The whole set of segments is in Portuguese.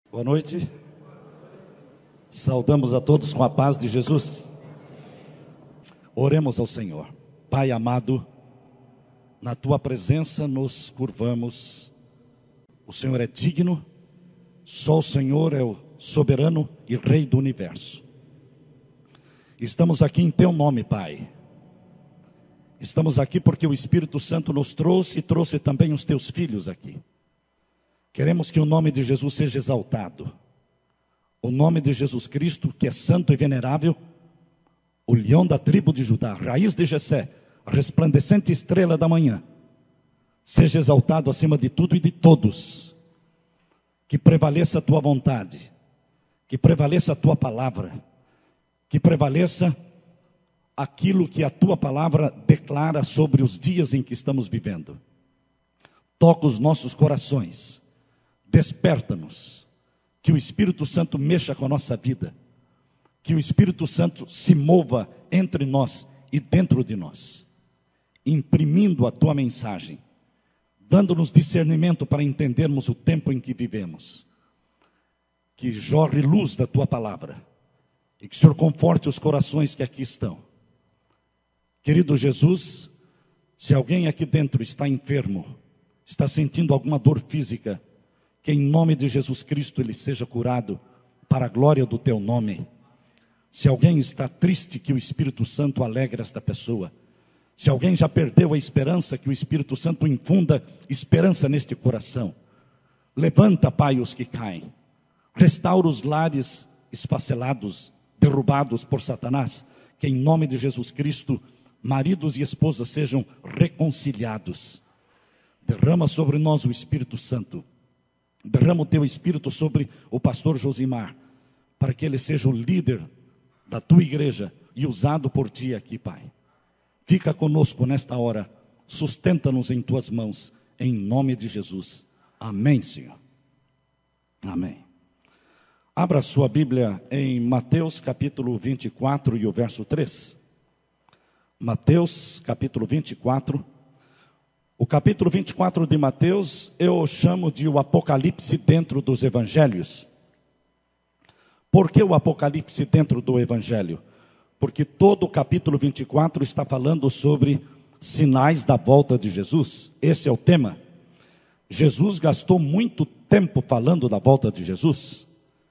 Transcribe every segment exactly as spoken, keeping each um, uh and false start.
Boa noite. Saudamos a todos com a paz de Jesus. Oremos ao Senhor. Pai amado, na Tua presença nos curvamos. O Senhor é digno, só o Senhor é o soberano e Rei do universo. Estamos aqui em Teu nome, Pai. Estamos aqui porque o Espírito Santo nos trouxe e trouxe também os Teus filhos aqui. Queremos que o nome de Jesus seja exaltado. O nome de Jesus Cristo, que é santo e venerável, o leão da tribo de Judá, raiz de Jessé, a resplandecente estrela da manhã, seja exaltado acima de tudo e de todos. Que prevaleça a Tua vontade, que prevaleça a Tua palavra, que prevaleça aquilo que a Tua palavra declara sobre os dias em que estamos vivendo. Toca os nossos corações, desperta-nos, que o Espírito Santo mexa com a nossa vida, que o Espírito Santo se mova entre nós e dentro de nós, imprimindo a Tua mensagem, dando-nos discernimento para entendermos o tempo em que vivemos. Que jorre luz da Tua palavra e que o Senhor conforte os corações que aqui estão. Querido Jesus, se alguém aqui dentro está enfermo, está sentindo alguma dor física, que em nome de Jesus Cristo ele seja curado para a glória do Teu nome. Se alguém está triste, que o Espírito Santo alegre esta pessoa. Se alguém já perdeu a esperança, que o Espírito Santo infunda esperança neste coração. Levanta, Pai, os que caem. Restaura os lares esfacelados, derrubados por Satanás. Que em nome de Jesus Cristo, maridos e esposas sejam reconciliados. Derrama sobre nós o Espírito Santo. Derrama o Teu Espírito sobre o pastor Josimar, para que ele seja o líder da Tua igreja e usado por Ti aqui, Pai. Fica conosco nesta hora, sustenta-nos em Tuas mãos, em nome de Jesus. Amém, Senhor. Amém. Abra sua Bíblia em Mateus capítulo vinte e quatro e o verso três. Mateus capítulo vinte e quatro. O capítulo vinte e quatro de Mateus eu chamo de o Apocalipse dentro dos Evangelhos. Por que o Apocalipse dentro do Evangelho? Porque todo o capítulo vinte e quatro está falando sobre sinais da volta de Jesus. Esse é o tema. Jesus gastou muito tempo falando da volta de Jesus.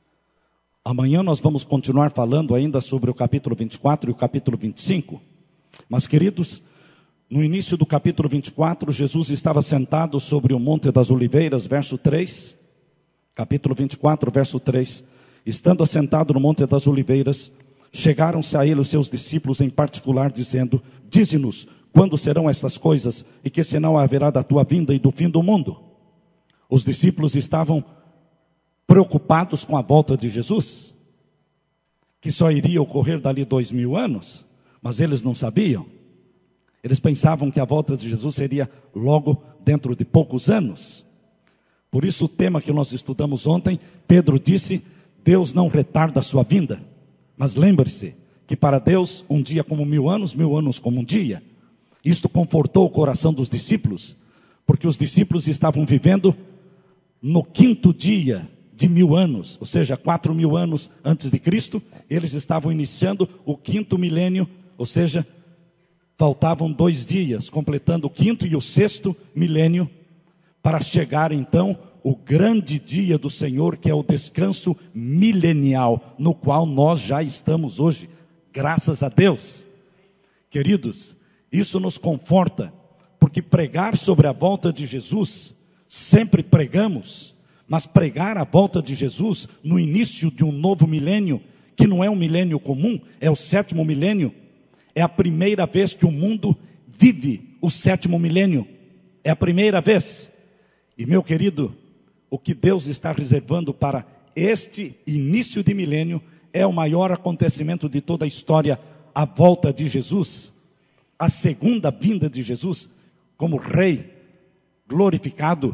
Amanhã nós vamos continuar falando ainda sobre o capítulo vinte e quatro e o capítulo vinte e cinco. Mas, queridos, no início do capítulo vinte e quatro, Jesus estava sentado sobre o Monte das Oliveiras, verso três. Capítulo vinte e quatro, verso três. Estando assentado no Monte das Oliveiras, chegaram-se a ele os seus discípulos em particular, dizendo: Dize-nos, quando serão estas coisas, e que sinal haverá da Tua vinda e do fim do mundo? Os discípulos estavam preocupados com a volta de Jesus, que só iria ocorrer dali dois mil anos, mas eles não sabiam. Eles pensavam que a volta de Jesus seria logo dentro de poucos anos. Por isso o tema que nós estudamos ontem, Pedro disse: Deus não retarda a sua vinda. Mas lembre-se que para Deus um dia como mil anos, mil anos como um dia. Isto confortou o coração dos discípulos, porque os discípulos estavam vivendo no quinto dia de mil anos, ou seja, quatro mil anos antes de Cristo. Eles estavam iniciando o quinto milênio, ou seja, faltavam dois dias, completando o quinto e o sexto milênio, para chegar então o grande dia do Senhor, que é o descanso milenial, no qual nós já estamos hoje, graças a Deus. Queridos, isso nos conforta, porque pregar sobre a volta de Jesus, sempre pregamos, mas pregar a volta de Jesus no início de um novo milênio, que não é um milênio comum, é o sétimo milênio, é a primeira vez que o mundo vive o sétimo milênio. É a primeira vez. E meu querido, o que Deus está reservando para este início de milênio é o maior acontecimento de toda a história, a volta de Jesus, a segunda vinda de Jesus, como Rei glorificado,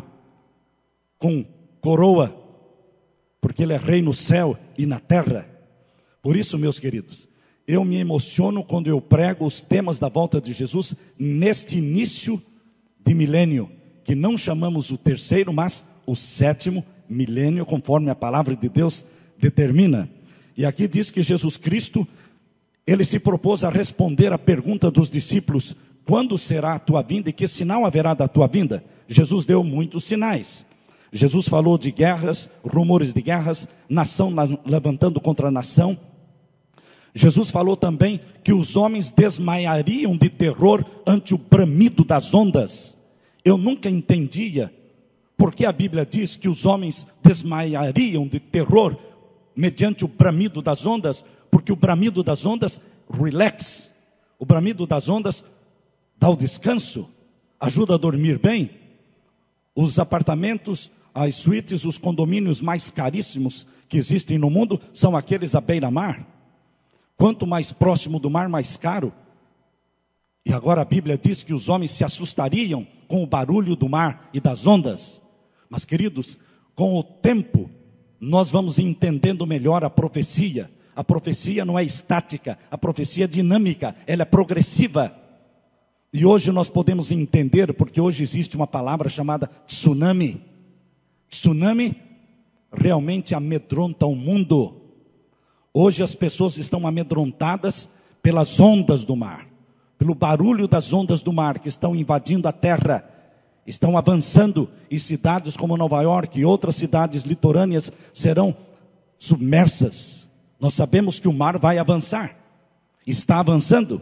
com coroa, porque Ele é Rei no céu e na terra. Por isso, meus queridos, eu me emociono quando eu prego os temas da volta de Jesus neste início de milênio, que não chamamos o terceiro, mas o sétimo milênio, conforme a palavra de Deus determina. E aqui diz que Jesus Cristo, ele se propôs a responder a pergunta dos discípulos: quando será a tua vinda e que sinal haverá da tua vinda? Jesus deu muitos sinais. Jesus falou de guerras, rumores de guerras, nação levantando contra nação. Jesus falou também que os homens desmaiariam de terror ante o bramido das ondas. Eu nunca entendia porque a Bíblia diz que os homens desmaiariam de terror mediante o bramido das ondas, porque o bramido das ondas relax, o bramido das ondas dá o descanso, ajuda a dormir bem. Os apartamentos, as suítes, os condomínios mais caríssimos que existem no mundo são aqueles à beira-mar. Quanto mais próximo do mar, mais caro. E agora a Bíblia diz que os homens se assustariam com o barulho do mar e das ondas. Mas, queridos, com o tempo, nós vamos entendendo melhor a profecia. A profecia não é estática, a profecia é dinâmica, ela é progressiva. E hoje nós podemos entender, porque hoje existe uma palavra chamada tsunami. Tsunami realmente amedronta o mundo. Hoje as pessoas estão amedrontadas pelas ondas do mar, pelo barulho das ondas do mar que estão invadindo a terra, estão avançando, e cidades como Nova York e outras cidades litorâneas serão submersas. Nós sabemos que o mar vai avançar, está avançando.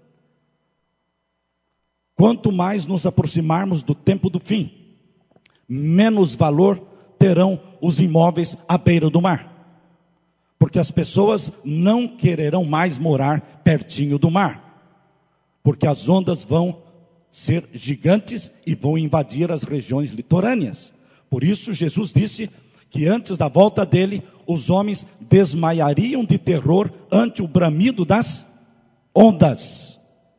Quanto mais nos aproximarmos do tempo do fim, menos valor terão os imóveis à beira do mar. Porque as pessoas não quererão mais morar pertinho do mar. Porque as ondas vão ser gigantes e vão invadir as regiões litorâneas. Por isso Jesus disse que antes da volta dele, os homens desmaiariam de terror ante o bramido das ondas.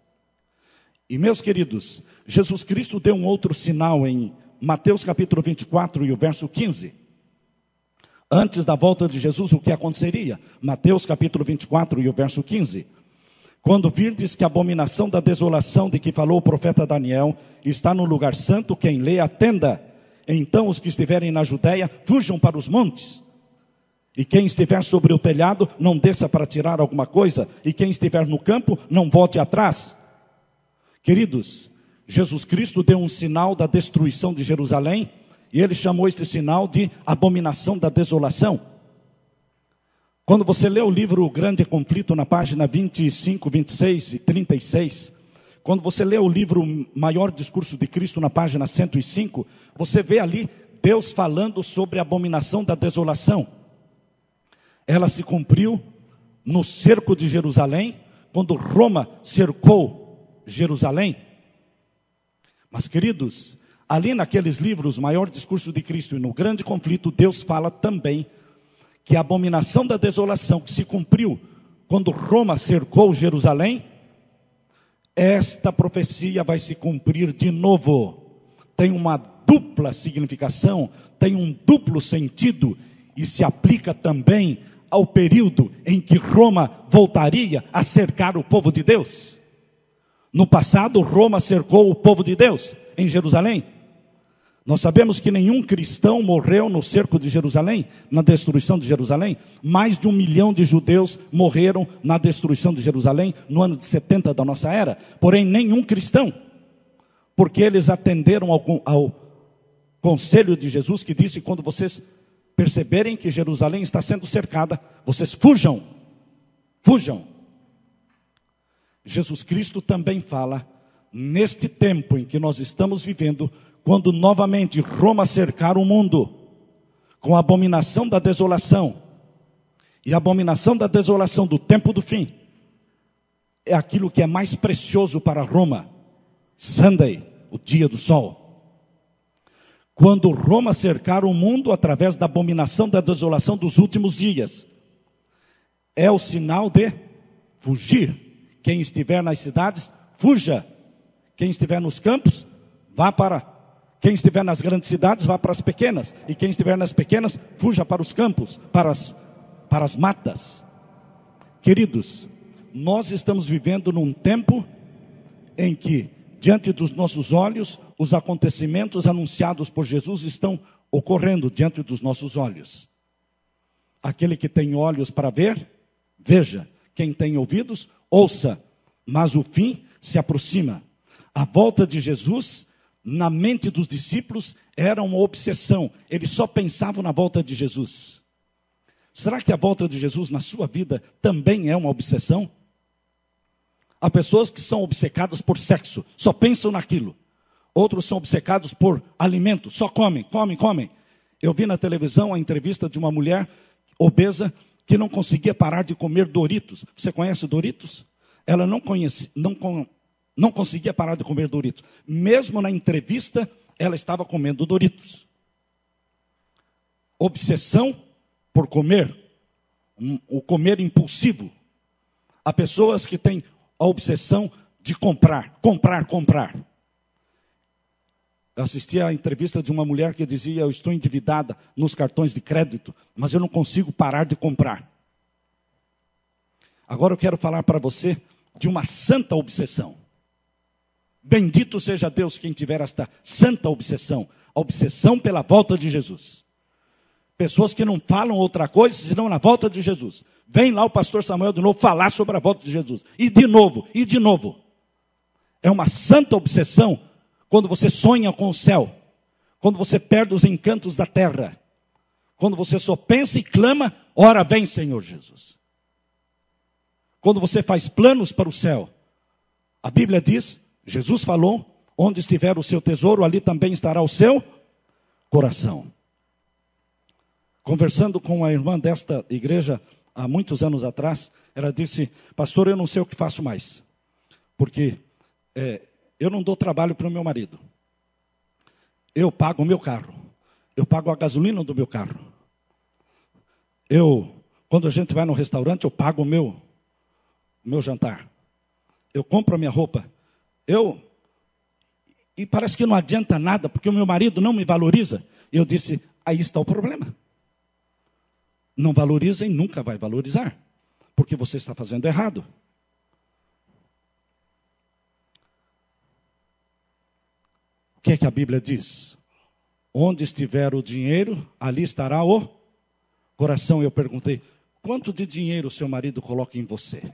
E meus queridos, Jesus Cristo deu um outro sinal em Mateus capítulo vinte e quatro e o verso quinze. Antes da volta de Jesus, o que aconteceria? Mateus capítulo vinte e quatro e o verso quinze. Quando virdes que a abominação da desolação de que falou o profeta Daniel está no lugar santo, quem lê atenda. Então os que estiverem na Judeia fujam para os montes. E quem estiver sobre o telhado não desça para tirar alguma coisa. E quem estiver no campo não volte atrás. Queridos, Jesus Cristo deu um sinal da destruição de Jerusalém. E ele chamou este sinal de abominação da desolação. Quando você lê o livro O Grande Conflito, na página vinte e cinco, vinte e seis e trinta e seis, quando você lê o livro Maior Discurso de Cristo, na página cento e cinco, você vê ali Deus falando sobre a abominação da desolação. Ela se cumpriu no cerco de Jerusalém, quando Roma cercou Jerusalém. Mas, queridos, ali naqueles livros, Maior Discurso de Cristo e no Grande Conflito, Deus fala também que a abominação da desolação que se cumpriu quando Roma cercou Jerusalém, esta profecia vai se cumprir de novo. Tem uma dupla significação, tem um duplo sentido e se aplica também ao período em que Roma voltaria a cercar o povo de Deus. No passado, Roma cercou o povo de Deus em Jerusalém. Nós sabemos que nenhum cristão morreu no cerco de Jerusalém, na destruição de Jerusalém. Mais de um milhão de judeus morreram na destruição de Jerusalém no ano de setenta da nossa era. Porém, nenhum cristão, porque eles atenderam ao, ao conselho de Jesus que disse: quando vocês perceberem que Jerusalém está sendo cercada, vocês fujam, fujam. Jesus Cristo também fala, neste tempo em que nós estamos vivendo, quando novamente Roma cercar o mundo, com a abominação da desolação, e a abominação da desolação do tempo do fim, é aquilo que é mais precioso para Roma, Sunday, o dia do sol. Quando Roma cercar o mundo através da abominação da desolação dos últimos dias, é o sinal de fugir. Quem estiver nas cidades, fuja. Quem estiver nos campos, vá para... Quem estiver nas grandes cidades, vá para as pequenas. E quem estiver nas pequenas, fuja para os campos, para as, para as matas. Queridos, nós estamos vivendo num tempo em que, diante dos nossos olhos, os acontecimentos anunciados por Jesus estão ocorrendo diante dos nossos olhos. Aquele que tem olhos para ver, veja. Quem tem ouvidos, ouça. Mas o fim se aproxima. A volta de Jesus, na mente dos discípulos, era uma obsessão. Eles só pensavam na volta de Jesus. Será que a volta de Jesus na sua vida também é uma obsessão? Há pessoas que são obcecadas por sexo, só pensam naquilo. Outros são obcecados por alimento, só comem, comem, comem. Eu vi na televisão a entrevista de uma mulher obesa que não conseguia parar de comer Doritos. Você conhece Doritos? Ela não, conhece, não, não conseguia parar de comer Doritos. Mesmo na entrevista, ela estava comendo Doritos. Obsessão por comer, um, o comer impulsivo. Há pessoas que têm a obsessão de comprar, comprar, comprar. Eu assisti a entrevista de uma mulher que dizia: eu estou endividada nos cartões de crédito, mas eu não consigo parar de comprar. Agora eu quero falar para você de uma santa obsessão. Bendito seja Deus quem tiver esta santa obsessão, a obsessão pela volta de Jesus. Pessoas que não falam outra coisa senão na volta de Jesus. Vem lá o pastor Samuel de novo falar sobre a volta de Jesus. E de novo, e de novo. É uma santa obsessão quando você sonha com o céu. Quando você perde os encantos da terra. Quando você só pensa e clama: ora vem, Senhor Jesus. Quando você faz planos para o céu. A Bíblia diz, Jesus falou: onde estiver o seu tesouro, ali também estará o seu coração. Conversando com uma irmã desta igreja, há muitos anos atrás, ela disse: pastor, eu não sei o que faço mais. Porque é, eu não dou trabalho para o meu marido. Eu pago o meu carro. Eu pago a gasolina do meu carro. Eu, quando a gente vai no restaurante, eu pago o meu, o meu jantar. Eu compro a minha roupa. Eu, e parece que não adianta nada, porque o meu marido não me valoriza. Eu disse: aí está o problema. Não valoriza e nunca vai valorizar, porque você está fazendo errado. O que é que a Bíblia diz? Onde estiver o dinheiro, ali estará o coração. Eu perguntei: quanto de dinheiro o seu marido coloca em você?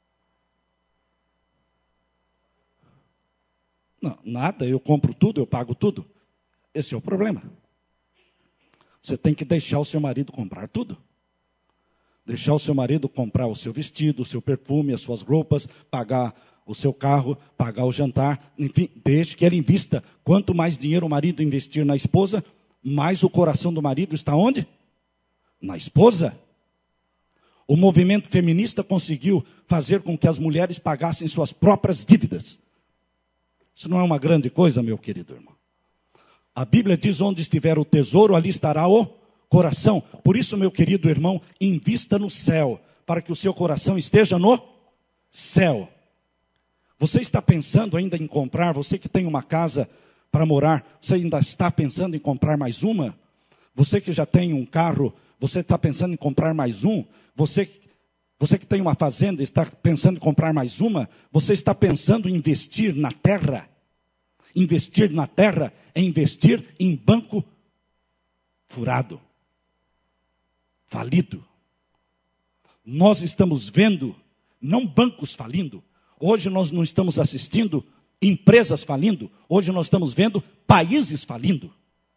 Não, nada, eu compro tudo, eu pago tudo. Esse é o problema. Você tem que deixar o seu marido comprar tudo. Deixar o seu marido comprar o seu vestido, o seu perfume, as suas roupas, pagar o seu carro, pagar o jantar, enfim, deixe que ele invista. Quanto mais dinheiro o marido investir na esposa, mais o coração do marido está onde? Na esposa. O movimento feminista conseguiu fazer com que as mulheres pagassem suas próprias dívidas. Isso não é uma grande coisa, meu querido irmão? A Bíblia diz: onde estiver o tesouro, ali estará o coração. Por isso, meu querido irmão, invista no céu, para que o seu coração esteja no céu. Você está pensando ainda em comprar, você que tem uma casa para morar, você ainda está pensando em comprar mais uma? Você que já tem um carro, você está pensando em comprar mais um? Você, você que tem uma fazenda, está pensando em comprar mais uma? Você está pensando em investir na terra? Investir na terra é investir em banco furado, falido. Nós estamos vendo, não bancos falindo. Hoje nós não estamos assistindo empresas falindo. Hoje nós estamos vendo países falindo.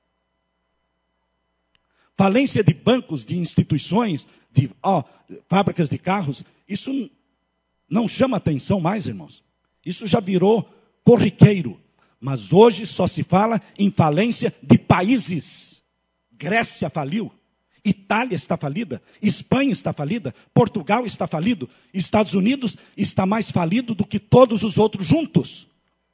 Falência de bancos, de instituições, de ó, fábricas de carros. Isso não chama atenção mais, irmãos. Isso já virou corriqueiro. Mas hoje só se fala em falência de países. Grécia faliu. Itália está falida, Espanha está falida, Portugal está falido, Estados Unidos está mais falido do que todos os outros juntos.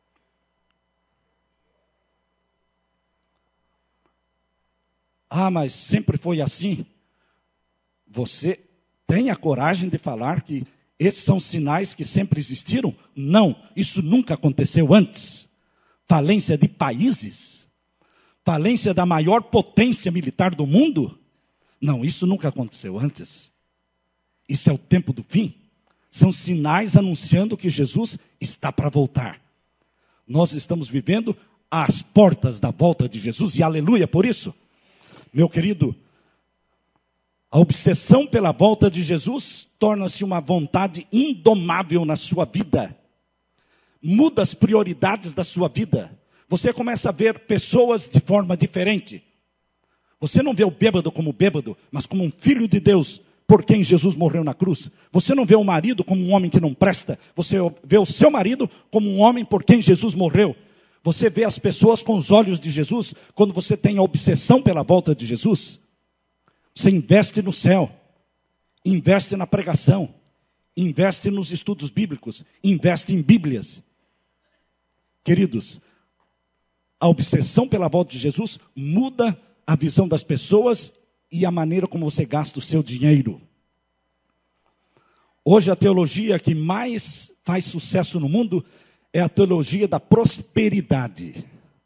Ah, mas sempre foi assim. Você tem a coragem de falar que esses são sinais que sempre existiram? Não, isso nunca aconteceu antes. Falência de países, falência da maior potência militar do mundo? Não, isso nunca aconteceu antes. Isso é o tempo do fim. São sinais anunciando que Jesus está para voltar. Nós estamos vivendo às portas da volta de Jesus, e aleluia por isso. Meu querido, a obsessão pela volta de Jesus torna-se uma vontade indomável na sua vida. Muda as prioridades da sua vida. Você começa a ver pessoas de forma diferente. Você não vê o bêbado como bêbado, mas como um filho de Deus, por quem Jesus morreu na cruz. Você não vê o marido como um homem que não presta. Você vê o seu marido como um homem por quem Jesus morreu. Você vê as pessoas com os olhos de Jesus, quando você tem a obsessão pela volta de Jesus. Você investe no céu, investe na pregação, investe nos estudos bíblicos, investe em Bíblias. Queridos, a obsessão pela volta de Jesus muda a visão das pessoas e a maneira como você gasta o seu dinheiro. Hoje a teologia que mais faz sucesso no mundo é a teologia da prosperidade.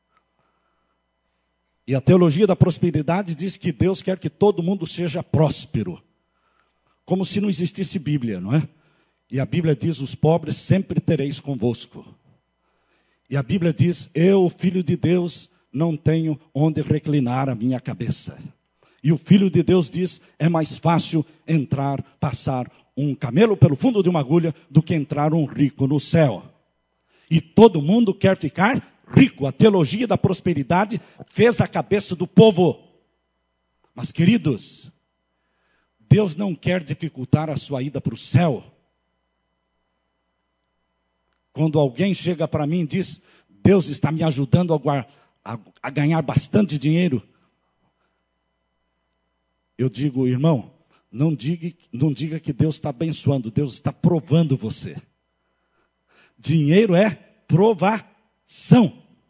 E a teologia da prosperidade diz que Deus quer que todo mundo seja próspero. Como se não existisse Bíblia, não é? E a Bíblia diz, os pobres sempre tereis convosco. E a Bíblia diz, eu, filho de Deus, não tenho onde reclinar a minha cabeça. E o Filho de Deus diz, é mais fácil entrar, passar um camelo pelo fundo de uma agulha, do que entrar um rico no céu. E todo mundo quer ficar rico. A teologia da prosperidade fez a cabeça do povo. Mas, queridos, Deus não quer dificultar a sua ida para o céu. Quando alguém chega para mim e diz, Deus está me ajudando a, guardar, a, a ganhar bastante dinheiro, eu digo, irmão, não diga, não diga que Deus está abençoando, Deus está provando você. Dinheiro é provação.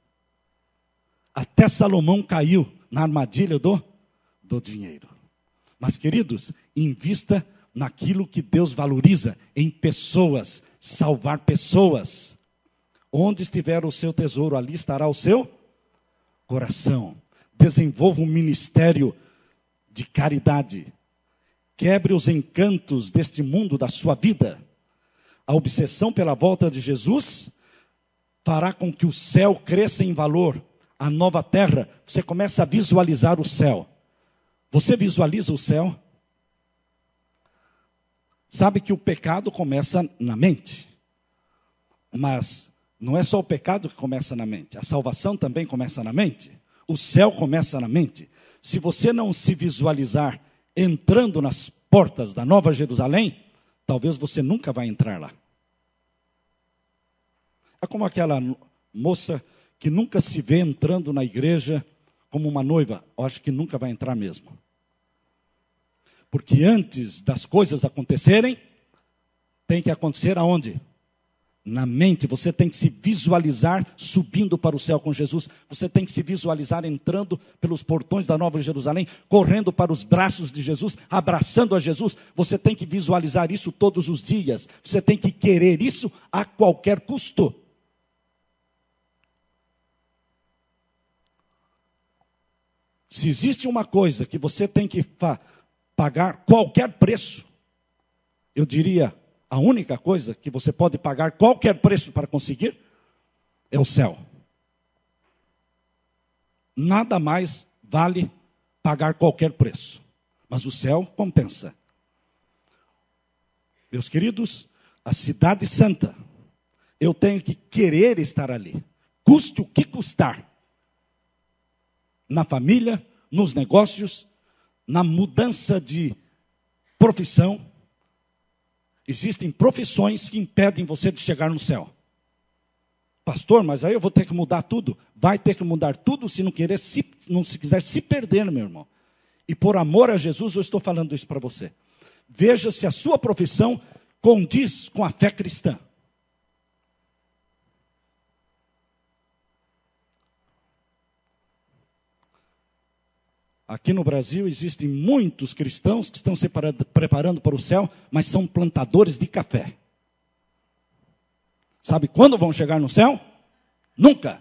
Até Salomão caiu na armadilha do, do dinheiro. Mas, queridos, invista naquilo que Deus valoriza, em pessoas, salvar pessoas. Onde estiver o seu tesouro, ali estará o seu coração. Desenvolva um ministério de caridade. Quebre os encantos deste mundo da sua vida. A obsessão pela volta de Jesus fará com que o céu cresça em valor. A nova terra, você começa a visualizar o céu. Você visualiza o céu? Sabe que o pecado começa na mente. Mas não é só o pecado que começa na mente. A salvação também começa na mente. O céu começa na mente. Se você não se visualizar entrando nas portas da Nova Jerusalém, talvez você nunca vai entrar lá. É como aquela moça que nunca se vê entrando na igreja como uma noiva. Eu acho que nunca vai entrar mesmo. Porque antes das coisas acontecerem, tem que acontecer aonde? Na mente. Você tem que se visualizar subindo para o céu com Jesus. Você tem que se visualizar entrando pelos portões da Nova Jerusalém, correndo para os braços de Jesus, abraçando a Jesus. Você tem que visualizar isso todos os dias. Você tem que querer isso a qualquer custo. Se existe uma coisa que você tem que fa- pagar qualquer preço, eu diria, a única coisa que você pode pagar qualquer preço para conseguir, é o céu. Nada mais vale pagar qualquer preço. Mas o céu compensa. Meus queridos, a cidade santa, eu tenho que querer estar ali. Custe o que custar. Na família, nos negócios, na mudança de profissão. Existem profissões que impedem você de chegar no céu. Pastor, mas aí eu vou ter que mudar tudo. Vai ter que mudar tudo se não querer, se não se quiser se perder, meu irmão. E por amor a Jesus eu estou falando isso para você. Veja se a sua profissão condiz com a fé cristã. Aqui no Brasil existem muitos cristãos que estão se preparando para o céu, mas são plantadores de café. Sabe quando vão chegar no céu? Nunca.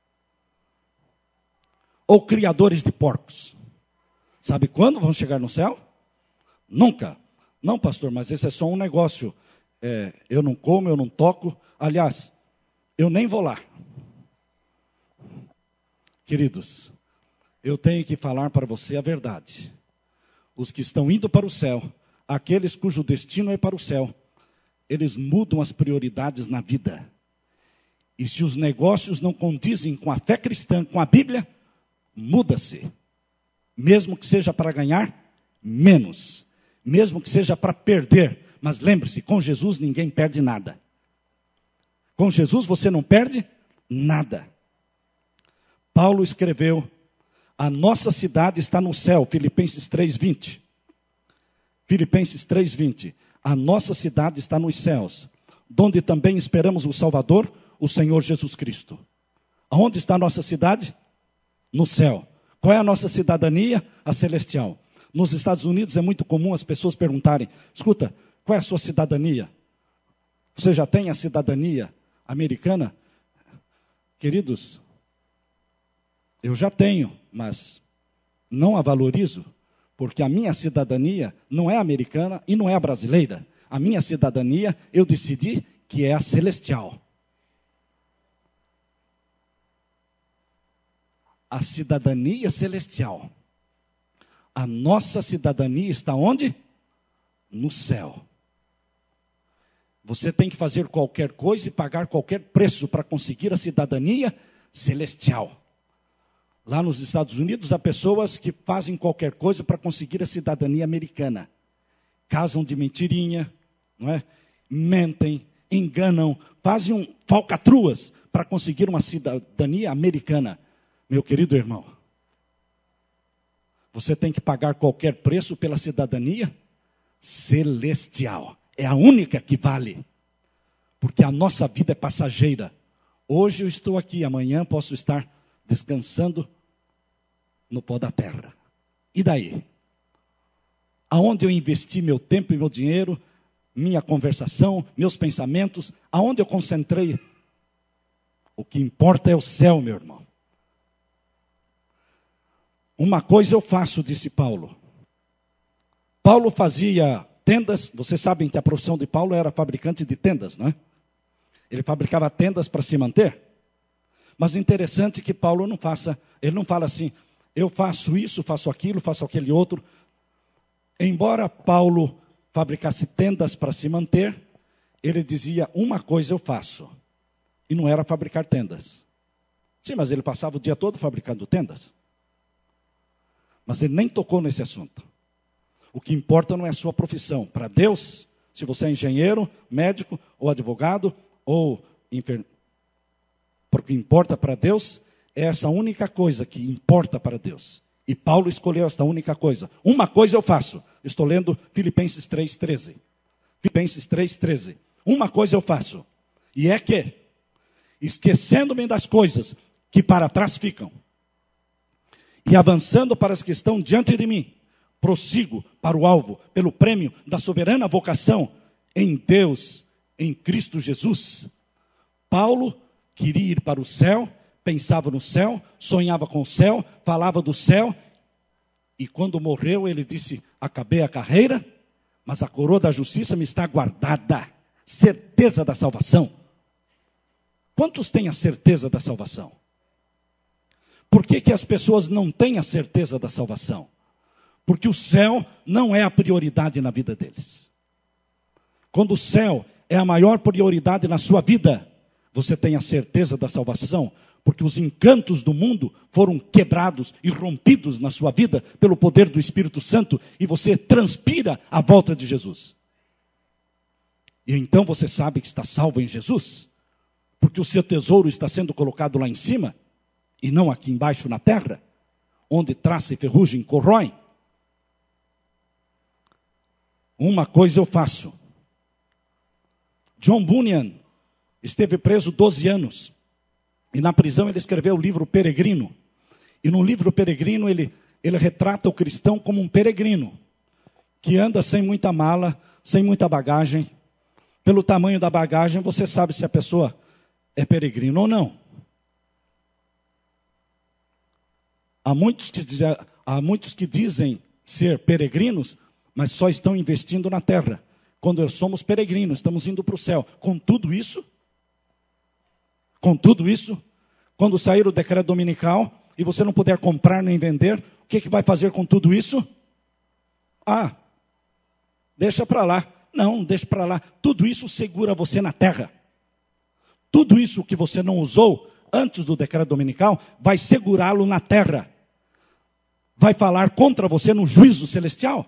Ou criadores de porcos. Sabe quando vão chegar no céu? Nunca. Não, pastor, mas esse é só um negócio. É, eu não como, eu não toco. Aliás, eu nem vou lá. Queridos, eu tenho que falar para você a verdade. Os que estão indo para o céu, aqueles cujo destino é para o céu, eles mudam as prioridades na vida. E se os negócios não condizem com a fé cristã, com a Bíblia, muda-se. Mesmo que seja para ganhar menos. Mesmo que seja para perder. Mas lembre-se, com Jesus ninguém perde nada. Com Jesus você não perde nada. Paulo escreveu, a nossa cidade está no céu, Filipenses três, vinte. Filipenses três, vinte. A nossa cidade está nos céus, donde também esperamos o Salvador, o Senhor Jesus Cristo. Aonde está a nossa cidade? No céu. Qual é a nossa cidadania? A celestial. Nos Estados Unidos é muito comum as pessoas perguntarem, escuta, qual é a sua cidadania? Você já tem a cidadania americana? Queridos, eu já tenho, mas não a valorizo, porque a minha cidadania não é americana e não é a brasileira. A minha cidadania, eu decidi que é a celestial. A cidadania celestial. A nossa cidadania está onde? No céu. Você tem que fazer qualquer coisa e pagar qualquer preço para conseguir a cidadania celestial. Lá nos Estados Unidos, há pessoas que fazem qualquer coisa para conseguir a cidadania americana. Casam de mentirinha, não é? Mentem, enganam, fazem um falcatruas para conseguir uma cidadania americana. Meu querido irmão, você tem que pagar qualquer preço pela cidadania celestial. É a única que vale. Porque a nossa vida é passageira. Hoje eu estou aqui, amanhã posso estar descansando no pó da terra. E daí? Aonde eu investi meu tempo e meu dinheiro, minha conversação, meus pensamentos, aonde eu concentrei? O que importa é o céu, meu irmão. Uma coisa eu faço, disse Paulo. Paulo fazia tendas, vocês sabem que a profissão de Paulo era fabricante de tendas, não é? Ele fabricava tendas para se manter. Mas interessante que Paulo não faça, ele não fala assim, eu faço isso, faço aquilo, faço aquele outro. Embora Paulo fabricasse tendas para se manter, ele dizia, uma coisa eu faço. E não era fabricar tendas. Sim, mas ele passava o dia todo fabricando tendas. Mas ele nem tocou nesse assunto. O que importa não é a sua profissão. Para Deus, se você é engenheiro, médico, ou advogado, ou enfermeiro. O que importa para Deus é essa única coisa que importa para Deus. E Paulo escolheu esta única coisa. Uma coisa eu faço. Estou lendo Filipenses três, treze. Filipenses três, treze. Uma coisa eu faço. E é que, esquecendo-me das coisas que para trás ficam, e avançando para as que estão diante de mim, prossigo para o alvo, pelo prêmio da soberana vocação em Deus, em Cristo Jesus. Paulo queria ir para o céu, pensava no céu, sonhava com o céu, falava do céu, e quando morreu ele disse, acabei a carreira, mas a coroa da justiça me está guardada, certeza da salvação. Quantos têm a certeza da salvação? Por que que as pessoas não têm a certeza da salvação? Porque o céu não é a prioridade na vida deles. Quando o céu é a maior prioridade na sua vida, você tem a certeza da salvação, porque os encantos do mundo foram quebrados e rompidos na sua vida pelo poder do Espírito Santo, e você transpira a volta de Jesus. E então você sabe que está salvo em Jesus, porque o seu tesouro está sendo colocado lá em cima, e não aqui embaixo na terra, onde traça e ferrugem corroem. Uma coisa eu faço. John Bunyan esteve preso doze anos. E na prisão ele escreveu o livro Peregrino. E no livro Peregrino ele, ele retrata o cristão como um peregrino. Que anda sem muita mala, sem muita bagagem. Pelo tamanho da bagagem você sabe se a pessoa é peregrino ou não. Há muitos que dizem, há muitos que dizem ser peregrinos, mas só estão investindo na terra. Quando somos peregrinos, estamos indo para o céu. Com tudo isso, com tudo isso, quando sair o decreto dominical, e você não puder comprar nem vender, o que, que vai fazer com tudo isso? Ah, deixa para lá. Não, deixa para lá. Tudo isso segura você na terra. Tudo isso que você não usou antes do decreto dominical, vai segurá-lo na terra. Vai falar contra você no juízo celestial.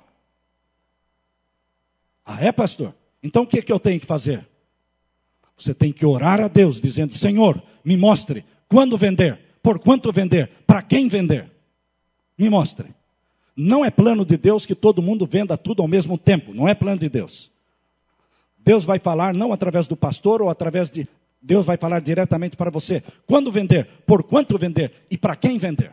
Ah, é, pastor? Então o que, que eu tenho que fazer? Você tem que orar a Deus, dizendo, Senhor, me mostre quando vender, por quanto vender, para quem vender. Me mostre. Não é plano de Deus que todo mundo venda tudo ao mesmo tempo. Não é plano de Deus. Deus vai falar não através do pastor ou através de... Deus vai falar diretamente para você. Quando vender, por quanto vender e para quem vender.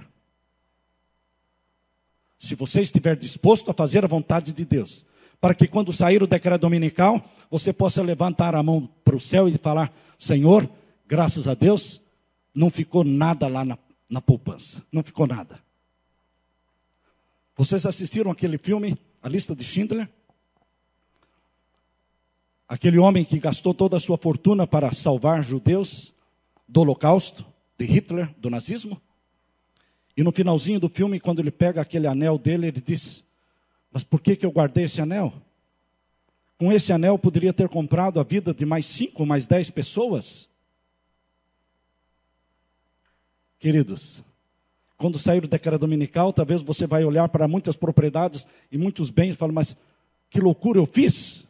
Se você estiver disposto a fazer a vontade de Deus, para que quando sair o decreto dominical, você possa levantar a mão para o céu e falar, Senhor, graças a Deus, não ficou nada lá na, na poupança. Não ficou nada. Vocês assistiram aquele filme, A Lista de Schindler? Aquele homem que gastou toda a sua fortuna para salvar judeus do Holocausto, de Hitler, do nazismo. E no finalzinho do filme, quando ele pega aquele anel dele, ele diz, mas por que, que eu guardei esse anel? Com esse anel eu poderia ter comprado a vida de mais cinco, mais dez pessoas. Queridos, quando sair o decreto dominical, talvez você vai olhar para muitas propriedades e muitos bens e falar, mas que loucura eu fiz.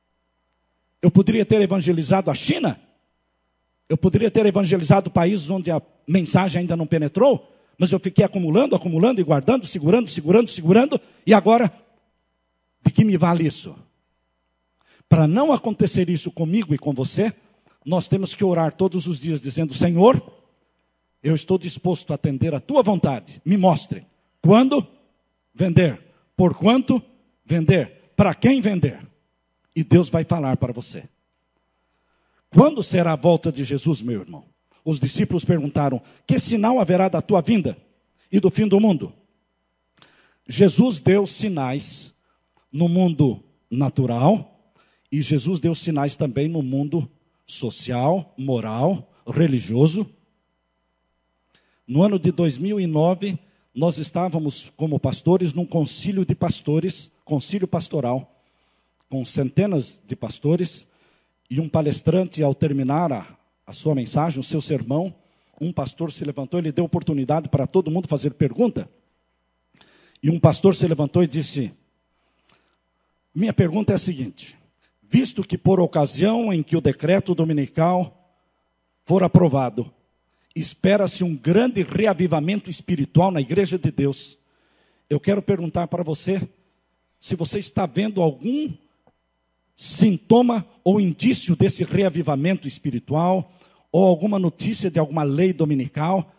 Eu poderia ter evangelizado a China. Eu poderia ter evangelizado países onde a mensagem ainda não penetrou. Mas eu fiquei acumulando, acumulando e guardando, segurando, segurando, segurando. E agora, de que me vale isso? Para não acontecer isso comigo e com você, nós temos que orar todos os dias dizendo, Senhor, eu estou disposto a atender a tua vontade. Me mostre. Quando? Vender. Por quanto? Vender. Para quem vender? E Deus vai falar para você. Quando será a volta de Jesus, meu irmão? Os discípulos perguntaram, que sinal haverá da tua vinda e do fim do mundo? Jesus deu sinais no mundo natural e Jesus deu sinais também no mundo social, moral, religioso. No ano de dois mil e nove, nós estávamos como pastores num concílio de pastores, concílio pastoral, com centenas de pastores, e um palestrante, ao terminar a, a sua mensagem, o seu sermão, um pastor se levantou, ele deu oportunidade para todo mundo fazer pergunta, e um pastor se levantou e disse, minha pergunta é a seguinte, visto que por ocasião em que o decreto dominical for aprovado, espera-se um grande reavivamento espiritual na igreja de Deus, eu quero perguntar para você, se você está vendo algum sintoma ou indício desse reavivamento espiritual, ou alguma notícia de alguma lei dominical?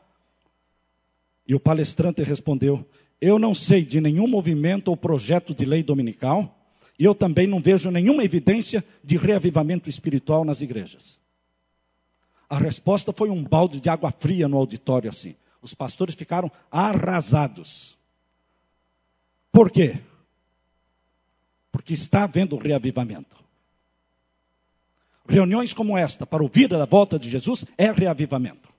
E o palestrante respondeu, eu não sei de nenhum movimento ou projeto de lei dominical, e eu também não vejo nenhuma evidência de reavivamento espiritual nas igrejas. A resposta foi um balde de água fria no auditório assim. Os pastores ficaram arrasados. Por quê? Porque está havendo reavivamento. Reuniões como esta, para ouvir a volta de Jesus, é reavivamento.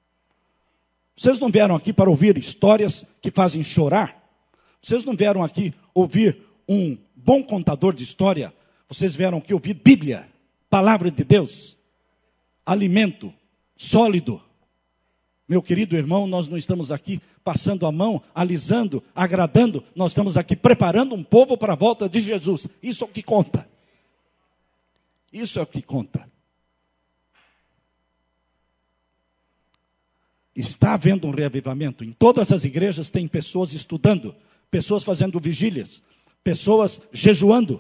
Vocês não vieram aqui para ouvir histórias que fazem chorar? Vocês não vieram aqui ouvir um bom contador de história? Vocês vieram aqui ouvir Bíblia, palavra de Deus, alimento sólido. Meu querido irmão, nós não estamos aqui passando a mão, alisando, agradando. Nós estamos aqui preparando um povo para a volta de Jesus. Isso é o que conta. Isso é o que conta. Está havendo um reavivamento. Em todas as igrejas tem pessoas estudando, pessoas fazendo vigílias, pessoas jejuando.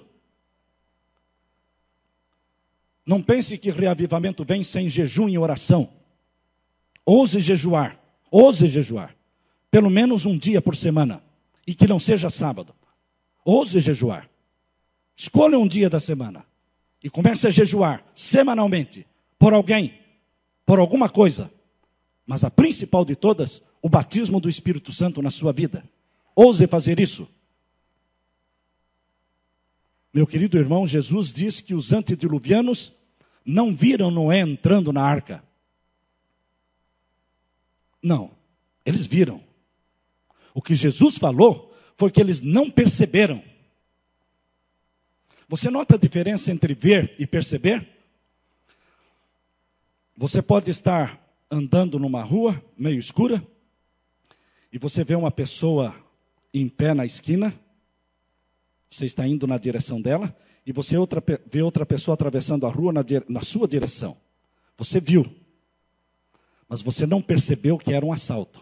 Não pense que reavivamento vem sem jejum e oração. Ouse jejuar, ouse jejuar, pelo menos um dia por semana, e que não seja sábado. Ouse jejuar. Escolha um dia da semana e comece a jejuar semanalmente, por alguém, por alguma coisa. Mas a principal de todas, o batismo do Espírito Santo na sua vida. Ouse fazer isso. Meu querido irmão, Jesus diz que os antediluvianos não viram Noé entrando na arca. Não. Eles viram. O que Jesus falou foi que eles não perceberam. Você nota a diferença entre ver e perceber? Você pode estar andando numa rua meio escura e você vê uma pessoa em pé na esquina. Você está indo na direção dela e você outra, vê outra pessoa atravessando a rua na, na sua direção. Você viu, mas você não percebeu que era um assalto.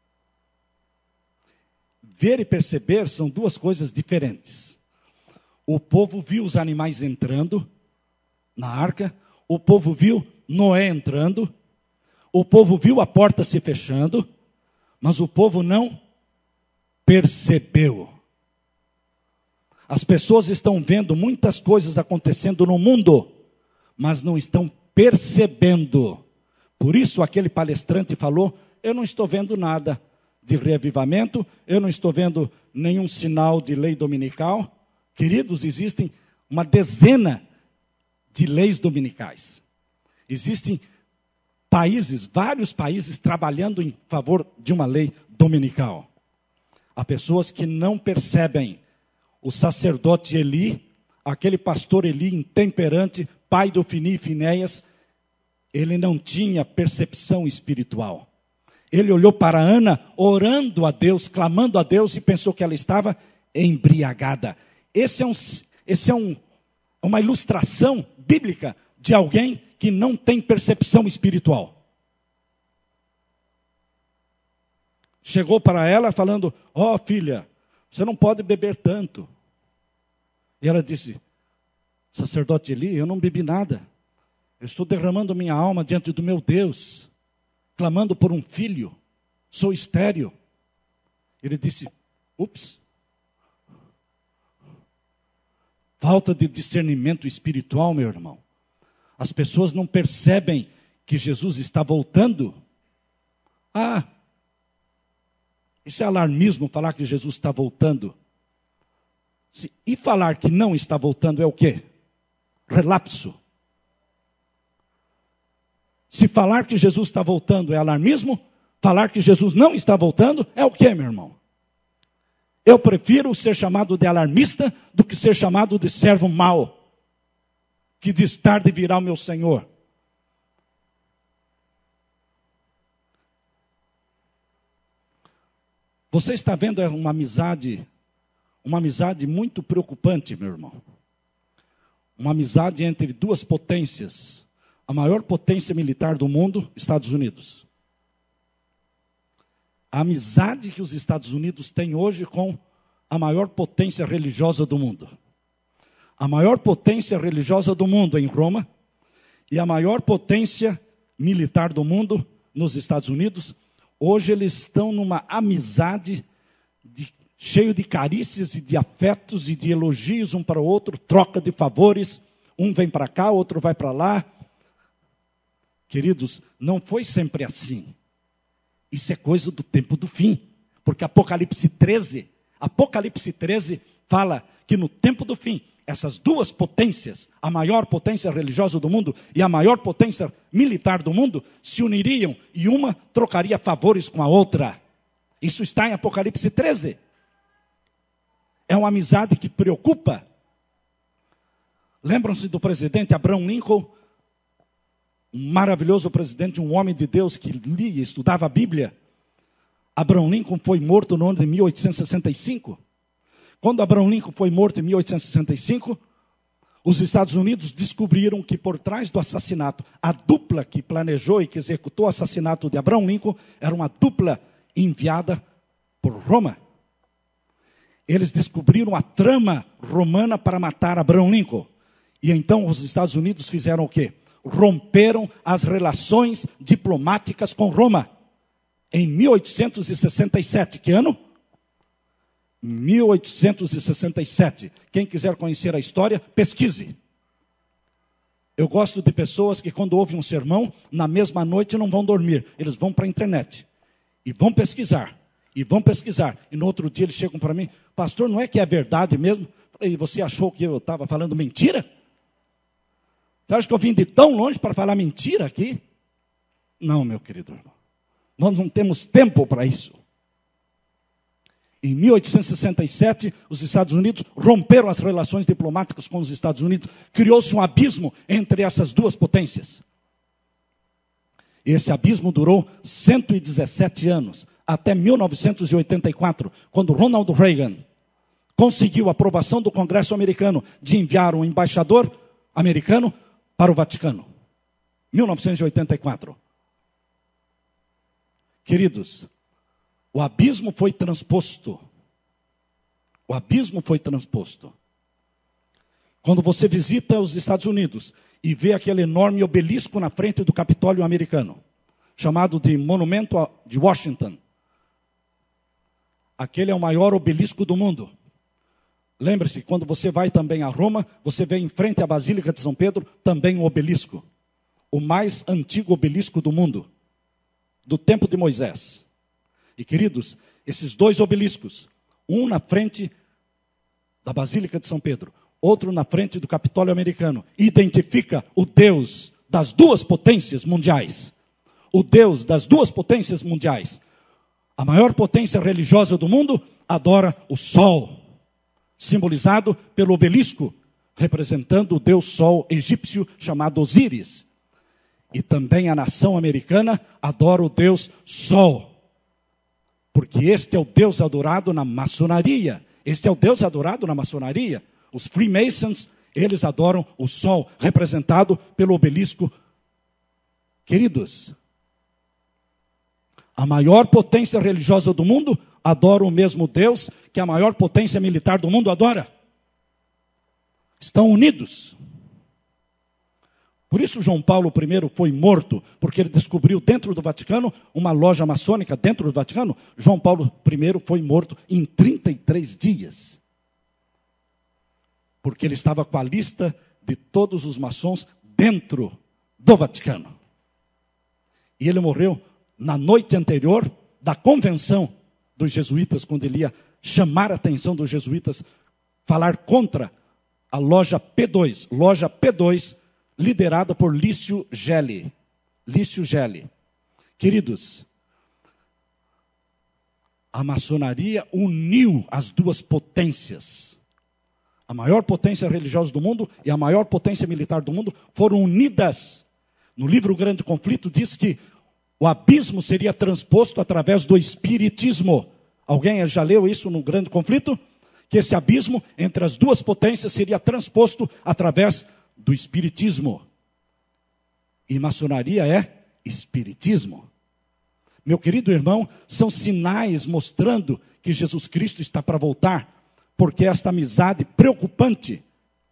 Ver e perceber são duas coisas diferentes. O povo viu os animais entrando na arca, o povo viu Noé entrando, o povo viu a porta se fechando, mas o povo não percebeu. As pessoas estão vendo muitas coisas acontecendo no mundo, mas não estão percebendo. Por isso aquele palestrante falou, eu não estou vendo nada de reavivamento, eu não estou vendo nenhum sinal de lei dominical. Queridos, existem uma dezena de leis dominicais. Existem países, vários países trabalhando em favor de uma lei dominical. Há pessoas que não percebem. O sacerdote Eli, aquele pastor Eli intemperante, pai do Ofni e Finéias, ele não tinha percepção espiritual. Ele olhou para Ana, orando a Deus, clamando a Deus, e pensou que ela estava embriagada. Esse é, um, esse é um, uma ilustração bíblica de alguém que não tem percepção espiritual. Chegou para ela falando, ó filha, você não pode beber tanto. E ela disse, sacerdote Eli, eu não bebi nada. Eu estou derramando minha alma diante do meu Deus, clamando por um filho, sou estéril. Ele disse, ups. Falta de discernimento espiritual, meu irmão. As pessoas não percebem que Jesus está voltando. Ah, isso é alarmismo, falar que Jesus está voltando. E falar que não está voltando é o quê? Relapso. Se falar que Jesus está voltando é alarmismo, falar que Jesus não está voltando é o quê, meu irmão? Eu prefiro ser chamado de alarmista do que ser chamado de servo mau, que diz tarde virá o meu Senhor. Você está vendo uma amizade, uma amizade muito preocupante, meu irmão. Uma amizade entre duas potências. A maior potência militar do mundo, Estados Unidos. A amizade que os Estados Unidos têm hoje com a maior potência religiosa do mundo. A maior potência religiosa do mundo em Roma e a maior potência militar do mundo nos Estados Unidos. Hoje eles estão numa amizade de, cheio de carícias e de afetos e de elogios um para o outro, troca de favores, um vem para cá, outro vai para lá. Queridos, não foi sempre assim. Isso é coisa do tempo do fim. Porque Apocalipse treze, Apocalipse treze fala que no tempo do fim, essas duas potências, a maior potência religiosa do mundo e a maior potência militar do mundo, se uniriam e uma trocaria favores com a outra. Isso está em Apocalipse treze. É uma amizade que preocupa. Lembram-se do presidente Abraham Lincoln? Um maravilhoso presidente, um homem de Deus que lia e estudava a Bíblia. Abraham Lincoln foi morto no ano de mil oitocentos e sessenta e cinco. Quando Abraham Lincoln foi morto em mil oitocentos e sessenta e cinco, os Estados Unidos descobriram que por trás do assassinato, a dupla que planejou e que executou o assassinato de Abraham Lincoln, era uma dupla enviada por Roma. Eles descobriram a trama romana para matar Abraham Lincoln. E então os Estados Unidos fizeram o quê? Romperam as relações diplomáticas com Roma. Em mil oitocentos e sessenta e sete, que ano? mil oitocentos e sessenta e sete. Quem quiser conhecer a história, pesquise. Eu gosto de pessoas que quando ouvem um sermão, na mesma noite não vão dormir. Eles vão para a internet e vão pesquisar. E vão pesquisar. E no outro dia eles chegam para mim, pastor, não é que é verdade mesmo? E você achou que eu estava falando mentira? Você acha que eu vim de tão longe para falar mentira aqui? Não, meu querido irmão. Nós não temos tempo para isso. Em mil oitocentos e sessenta e sete, os Estados Unidos romperam as relações diplomáticas com os Estados Unidos. Criou-se um abismo entre essas duas potências. Esse abismo durou cento e dezessete anos, até mil novecentos e oitenta e quatro, quando Ronald Reagan conseguiu a aprovação do Congresso americano de enviar um embaixador americano para o Vaticano. mil novecentos e oitenta e quatro. Queridos, o abismo foi transposto. O abismo foi transposto. Quando você visita os Estados Unidos e vê aquele enorme obelisco na frente do Capitólio americano, chamado de Monumento de Washington, aquele é o maior obelisco do mundo. Lembre-se, quando você vai também a Roma, você vê em frente à Basílica de São Pedro também um obelisco. O mais antigo obelisco do mundo, do tempo de Moisés. E queridos, esses dois obeliscos, um na frente da Basílica de São Pedro, outro na frente do Capitólio americano, identifica o Deus das duas potências mundiais. O Deus das duas potências mundiais. A maior potência religiosa do mundo adora o sol, simbolizado pelo obelisco, representando o deus sol egípcio chamado Osíris. E também a nação americana adora o deus sol, porque este é o deus adorado na maçonaria. Este é o deus adorado na maçonaria. Os Freemasons, eles adoram o sol, representado pelo obelisco. Queridos, a maior potência religiosa do mundo adora o mesmo Deus que a maior potência militar do mundo adora. Estão unidos. Por isso João Paulo I foi morto, porque ele descobriu dentro do Vaticano uma loja maçônica dentro do Vaticano. João Paulo I foi morto em trinta e três dias. Porque ele estava com a lista de todos os maçons dentro do Vaticano. E ele morreu na noite anterior da convenção dos jesuítas, quando ele ia chamar a atenção dos jesuítas, falar contra a loja P dois, loja P dois, liderada por Lício Gelli. Lício Gelli. Queridos, a maçonaria uniu as duas potências. A maior potência religiosa do mundo e a maior potência militar do mundo foram unidas. No livro Grande Conflito diz que o abismo seria transposto através do espiritismo. Alguém já leu isso no Grande Conflito? Que esse abismo entre as duas potências seria transposto através do espiritismo. E maçonaria é espiritismo. Meu querido irmão, são sinais mostrando que Jesus Cristo está para voltar, porque esta amizade preocupante.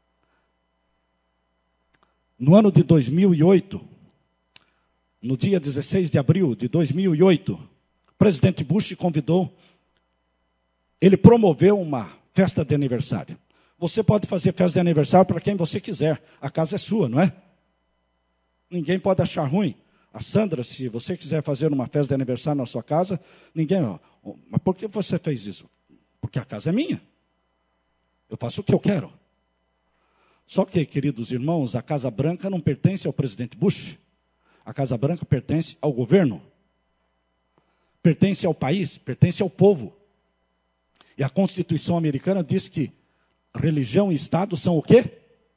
No ano de dois mil e oito, no dia dezesseis de abril de dois mil e oito, o presidente Bush convidou, ele promoveu uma festa de aniversário. Você pode fazer festa de aniversário para quem você quiser, a casa é sua, não é? Ninguém pode achar ruim. A Sandra, se você quiser fazer uma festa de aniversário na sua casa, ninguém... Mas por que você fez isso? Porque a casa é minha. Eu faço o que eu quero. Só que, queridos irmãos, a Casa Branca não pertence ao presidente Bush. A Casa Branca pertence ao governo. Pertence ao país, pertence ao povo. E a Constituição americana diz que religião e Estado são o quê?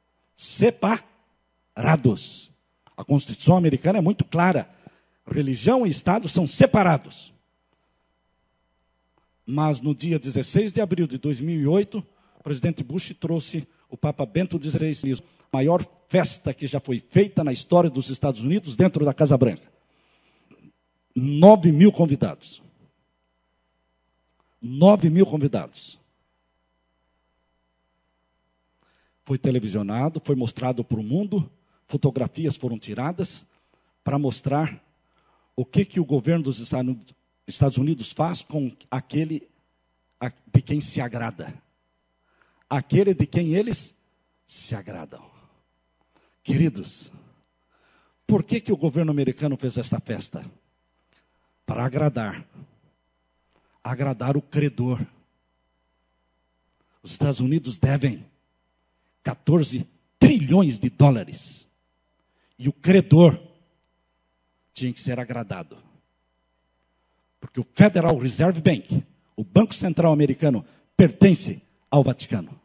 Separados. A Constituição americana é muito clara. Religião e Estado são separados. Mas no dia dezesseis de abril de dois mil e oito, o presidente Bush trouxe o Papa Bento dezesseis, a maior festa que já foi feita na história dos Estados Unidos dentro da Casa Branca. Nove mil convidados. Nove mil convidados. Foi televisionado, foi mostrado para o mundo, fotografias foram tiradas para mostrar o que, que o governo dos Estados Unidos faz com aquele de quem se agrada. Aquele de quem eles se agradam. Queridos, por que, que o governo americano fez esta festa? Para agradar. Agradar o credor. Os Estados Unidos devem quatorze trilhões de dólares. E o credor tinha que ser agradado. Porque o Federal Reserve Bank, o Banco Central Americano, pertence ao Vaticano.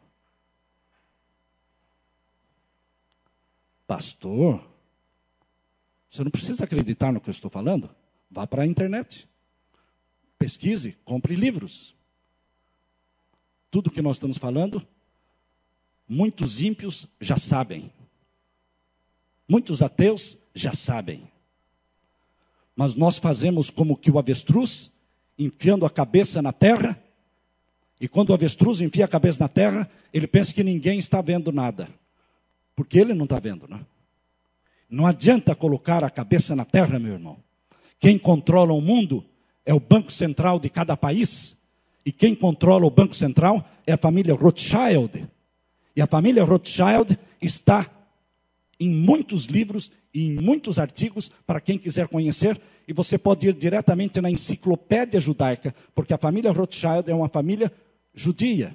Pastor, você não precisa acreditar no que eu estou falando? Vá para a internet. Pesquise, compre livros. Tudo que nós estamos falando, muitos ímpios já sabem. Muitos ateus já sabem. Mas nós fazemos como que o avestruz, enfiando a cabeça na terra, e quando o avestruz enfia a cabeça na terra, ele pensa que ninguém está vendo nada. Porque ele não está vendo, né? Não adianta colocar a cabeça na terra, meu irmão. Quem controla o mundo é o Banco Central de cada país. E quem controla o Banco Central é a família Rothschild. E a família Rothschild está em muitos livros e em muitos artigos, para quem quiser conhecer. E você pode ir diretamente na Enciclopédia Judaica, porque a família Rothschild é uma família judia.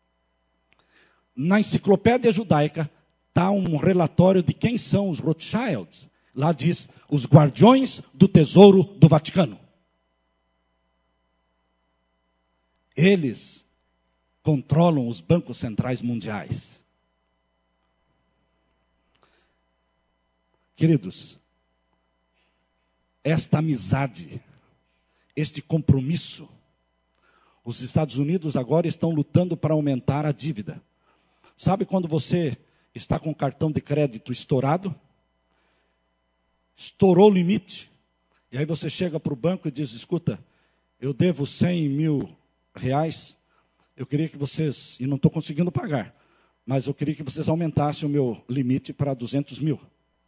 Na Enciclopédia Judaica está um relatório de quem são os Rothschilds. Lá diz, os guardiões do tesouro do Vaticano. Eles controlam os bancos centrais mundiais. Queridos, esta amizade, este compromisso, os Estados Unidos agora estão lutando para aumentar a dívida. Sabe quando você está com o cartão de crédito estourado? Estourou o limite. E aí você chega para o banco e diz, escuta, eu devo cem mil reais, eu queria que vocês, e não estou conseguindo pagar, mas eu queria que vocês aumentassem o meu limite para duzentos mil.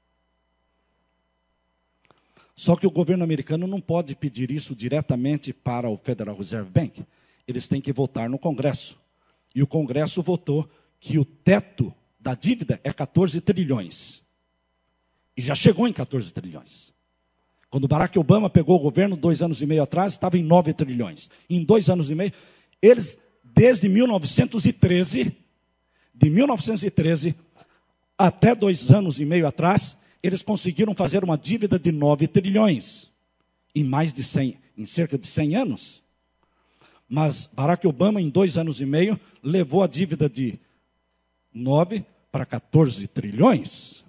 Só que o governo americano não pode pedir isso diretamente para o Federal Reserve Bank. Eles têm que votar no Congresso. E o Congresso votou que o teto da dívida é quatorze trilhões. E já chegou em quatorze trilhões. Quando Barack Obama pegou o governo, dois anos e meio atrás, estava em nove trilhões. Em dois anos e meio, eles, desde mil novecentos e treze, de mil novecentos e treze até dois anos e meio atrás, eles conseguiram fazer uma dívida de nove trilhões. Em mais de cem, em cerca de cem anos. Mas Barack Obama, em dois anos e meio, levou a dívida de nove para quatorze trilhões.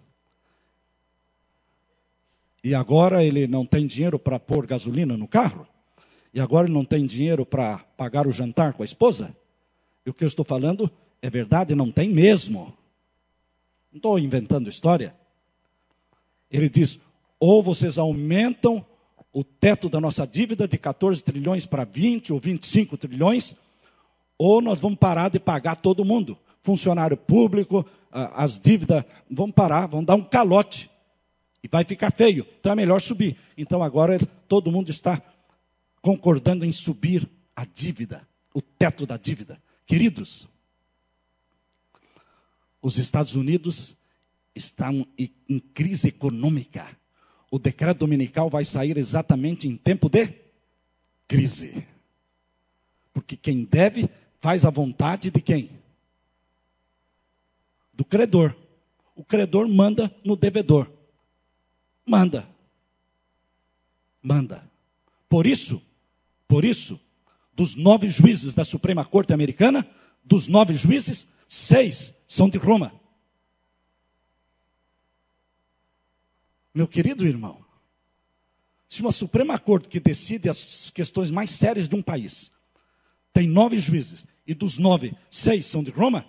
E agora ele não tem dinheiro para pôr gasolina no carro? E agora ele não tem dinheiro para pagar o jantar com a esposa? E o que eu estou falando é verdade, não tem mesmo. Não estou inventando história. Ele diz, ou vocês aumentam o teto da nossa dívida de quatorze trilhões para vinte ou vinte e cinco trilhões, ou nós vamos parar de pagar todo mundo. Funcionário público, as dívidas, vão parar, vão dar um calote. E vai ficar feio, então é melhor subir. Então agora todo mundo está concordando em subir a dívida, o teto da dívida. Queridos, os Estados Unidos estão em crise econômica. O decreto dominical vai sair exatamente em tempo de crise. Porque quem deve faz a vontade de quem? Do credor. O credor manda no devedor. Manda. Manda. Por isso, por isso, dos nove juízes da Suprema Corte Americana, dos nove juízes, seis são de Roma. Meu querido irmão, se uma Suprema Corte que decide as questões mais sérias de um país, tem nove juízes, e dos nove, seis são de Roma,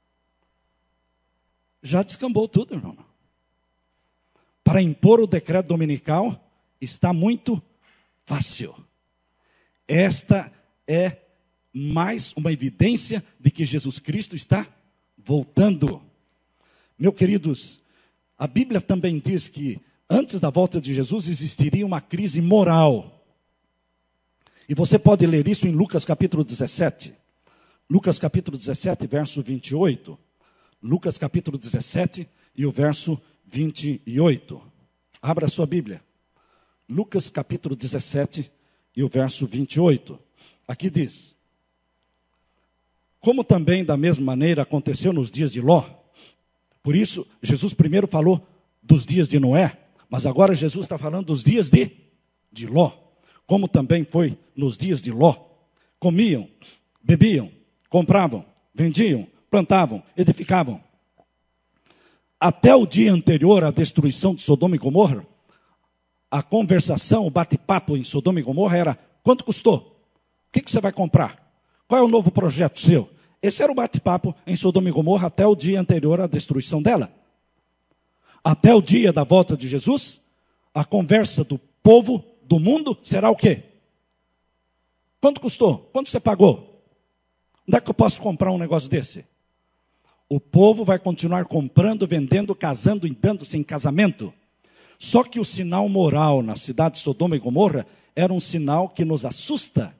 já descambou tudo, irmão. Para impor o decreto dominical, está muito fácil. Esta é mais uma evidência de que Jesus Cristo está voltando. Meus queridos, a Bíblia também diz que antes da volta de Jesus existiria uma crise moral. E você pode ler isso em Lucas capítulo dezessete. Lucas capítulo dezessete, verso vinte e oito. Lucas capítulo dezessete e o verso vinte e oito. Abra a sua Bíblia. Lucas capítulo dezessete e o verso vinte e oito. Aqui diz: como também da mesma maneira aconteceu nos dias de Ló. Por isso, Jesus primeiro falou dos dias de Noé, mas agora Jesus está falando dos dias de, de Ló. como também foi nos dias de Ló. Comiam, bebiam, compravam, vendiam, plantavam, edificavam. Até o dia anterior à destruição de Sodoma e Gomorra, a conversação, o bate-papo em Sodoma e Gomorra era: quanto custou? O que, que você vai comprar? Qual é o novo projeto seu? Esse era o bate-papo em Sodoma e Gomorra até o dia anterior à destruição dela. Até o dia da volta de Jesus, a conversa do povo, do mundo, será o quê? Quanto custou? Quanto você pagou? Onde é que eu posso comprar um negócio desse? O povo vai continuar comprando, vendendo, casando e dando-se em casamento. Só que o sinal moral na cidade de Sodoma e Gomorra era um sinal que nos assusta.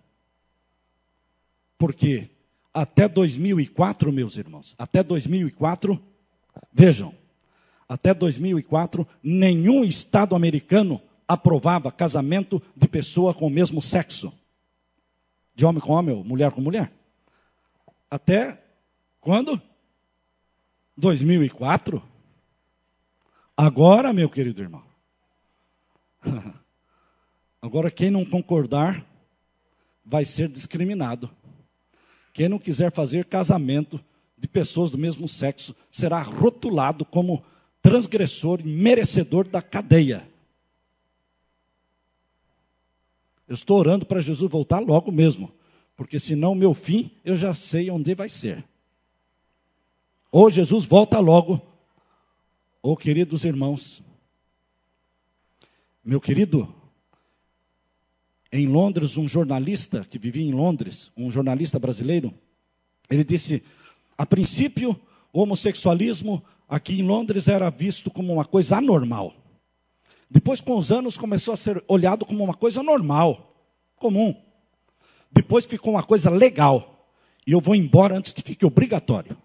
Porque até dois mil e quatro, meus irmãos, até dois mil e quatro, vejam, até dois mil e quatro, nenhum estado americano aprovava casamento de pessoa com o mesmo sexo. De homem com homem ou mulher com mulher. Até quando? dois mil e quatro. Agora, meu querido irmão. Agora, quem não concordar vai ser discriminado. Quem não quiser fazer casamento de pessoas do mesmo sexo será rotulado como transgressor e merecedor da cadeia. Eu estou orando para Jesus voltar logo mesmo, porque senão o meu fim eu já sei onde vai ser. Ou Jesus volta logo, ou queridos irmãos, meu querido, em Londres, um jornalista que vivia em Londres, um jornalista brasileiro, ele disse: a princípio, o homossexualismo aqui em Londres era visto como uma coisa anormal. Depois, com os anos, começou a ser olhado como uma coisa normal, comum. Depois ficou uma coisa legal. E eu vou embora antes que fique obrigatório.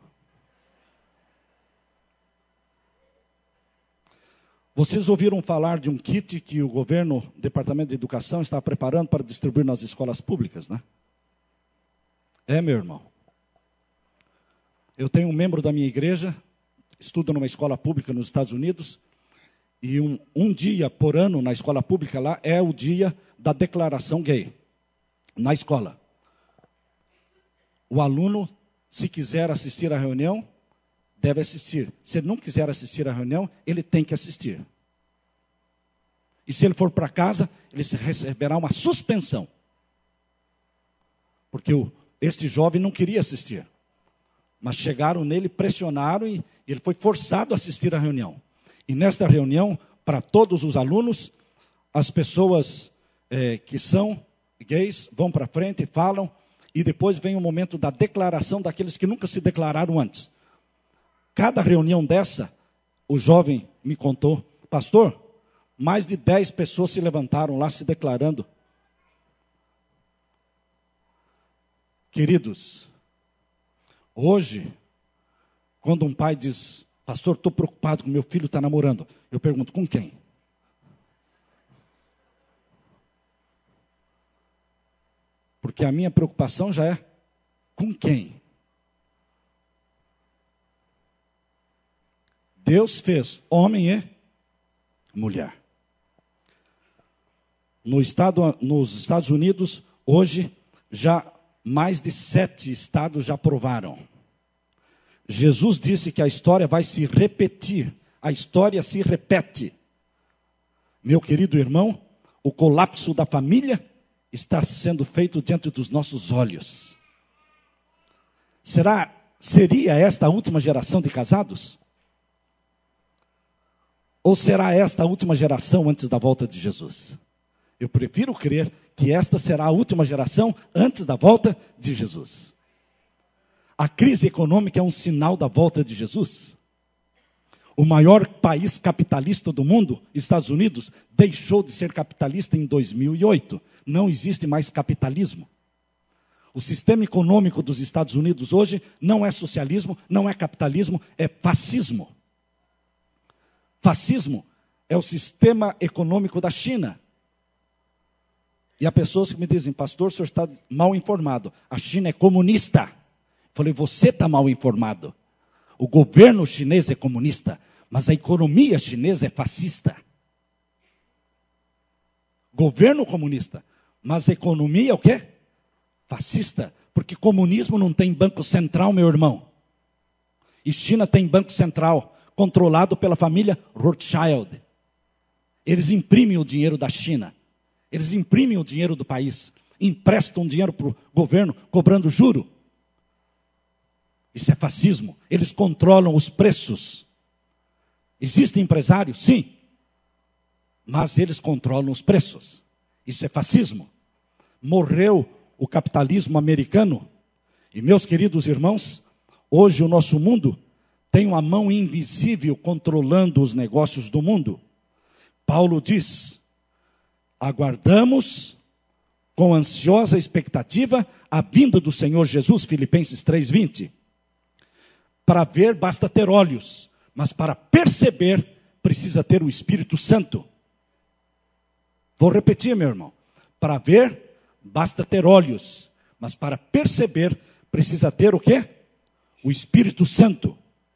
Vocês ouviram falar de um kit que o governo, o Departamento de Educação, está preparando para distribuir nas escolas públicas, né? É, meu irmão. Eu tenho um membro da minha igreja, estuda numa escola pública nos Estados Unidos, e um, um dia por ano na escola pública lá é o dia da declaração gay, na escola. O aluno, se quiser assistir à reunião, deve assistir. Se ele não quiser assistir à reunião, ele tem que assistir. E se ele for para casa, ele receberá uma suspensão. Porque o, este jovem não queria assistir. Mas chegaram nele, pressionaram e ele foi forçado a assistir à reunião. E nesta reunião, para todos os alunos, as pessoas é, que são gays vão para frente e falam, e depois vem o momento da declaração daqueles que nunca se declararam antes. Cada reunião dessa, o jovem me contou: pastor, mais de dez pessoas se levantaram lá se declarando. Queridos, hoje, quando um pai diz: pastor, estou preocupado com meu filho está namorando, eu pergunto: com quem? Porque a minha preocupação já é: com quem? Deus fez homem e mulher. No estado, nos Estados Unidos, hoje, já mais de sete estados já aprovaram. Jesus disse que a história vai se repetir. A história se repete. Meu querido irmão, o colapso da família está sendo feito diante dos nossos olhos. Será, seria esta a última geração de casados? Ou será esta a última geração antes da volta de Jesus? Eu prefiro crer que esta será a última geração antes da volta de Jesus. A crise econômica é um sinal da volta de Jesus. O maior país capitalista do mundo, Estados Unidos, deixou de ser capitalista em dois mil e oito. Não existe mais capitalismo. O sistema econômico dos Estados Unidos hoje não é socialismo, não é capitalismo, é fascismo. Fascismo é o sistema econômico da China. E há pessoas que me dizem: pastor, o senhor está mal informado. A China é comunista. Eu falei: você está mal informado. O governo chinês é comunista, mas a economia chinesa é fascista. Governo comunista, Mas a economia é o quê? Fascista. Porque comunismo não tem banco central, meu irmão. E China tem banco central, controlado pela família Rothschild. Eles imprimem o dinheiro da China. Eles imprimem o dinheiro do país. Emprestam dinheiro para o governo, cobrando juro. Isso é fascismo. Eles controlam os preços. Existem empresários? Sim. Mas eles controlam os preços. Isso é fascismo. Morreu o capitalismo americano. E meus queridos irmãos, hoje o nosso mundo tem uma mão invisível controlando os negócios do mundo. Paulo diz: aguardamos com ansiosa expectativa a vinda do Senhor Jesus, Filipenses três, vinte. Para ver basta ter olhos, mas para perceber precisa ter o Espírito Santo. Vou repetir, meu irmão. Para ver basta ter olhos, mas para perceber precisa ter o quê? O Espírito Santo.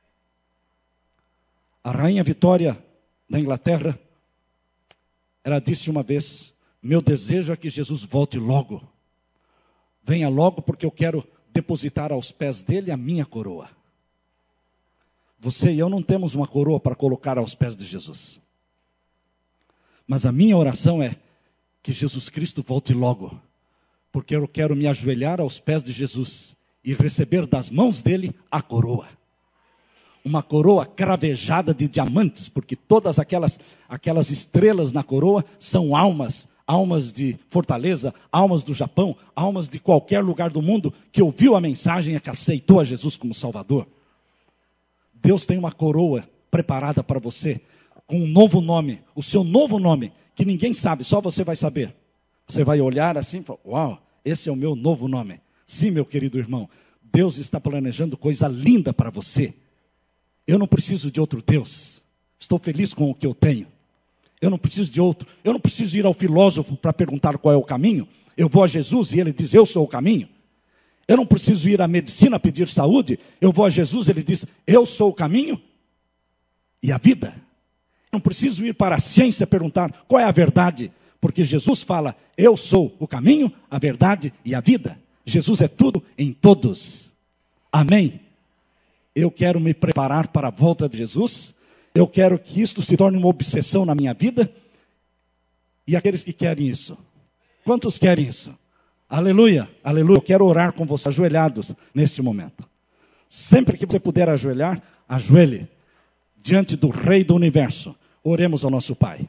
A rainha Vitória da Inglaterra, ela disse uma vez: meu desejo é que Jesus volte logo. Venha logo, porque eu quero depositar aos pés dele a minha coroa. Você e eu não temos uma coroa para colocar aos pés de Jesus. Mas a minha oração é que Jesus Cristo volte logo, porque eu quero me ajoelhar aos pés de Jesus e receber das mãos dele a coroa. Uma coroa cravejada de diamantes, porque todas aquelas, aquelas estrelas na coroa são almas, almas de Fortaleza, almas do Japão, almas de qualquer lugar do mundo que ouviu a mensagem e que aceitou a Jesus como Salvador. Deus tem uma coroa preparada para você, com um novo nome, o seu novo nome, que ninguém sabe, só você vai saber. Você vai olhar assim e falar: uau, esse é o meu novo nome. Sim, meu querido irmão, Deus está planejando coisa linda para você. Eu não preciso de outro Deus. Estou feliz com o que eu tenho. Eu não preciso de outro. Eu não preciso ir ao filósofo para perguntar qual é o caminho. Eu vou a Jesus e ele diz: eu sou o caminho. Eu não preciso ir à medicina pedir saúde. Eu vou a Jesus e ele diz: eu sou o caminho e a vida. Eu não preciso ir para a ciência perguntar qual é a verdade, porque Jesus fala: eu sou o caminho, a verdade e a vida. Jesus é tudo em todos. Amém? Eu quero me preparar para a volta de Jesus. Eu quero que isto se torne uma obsessão na minha vida. E aqueles que querem isso? Quantos querem isso? Aleluia, aleluia. Eu quero orar com vocês ajoelhados neste momento. Sempre que você puder ajoelhar, ajoelhe diante do Rei do Universo. Oremos ao nosso Pai.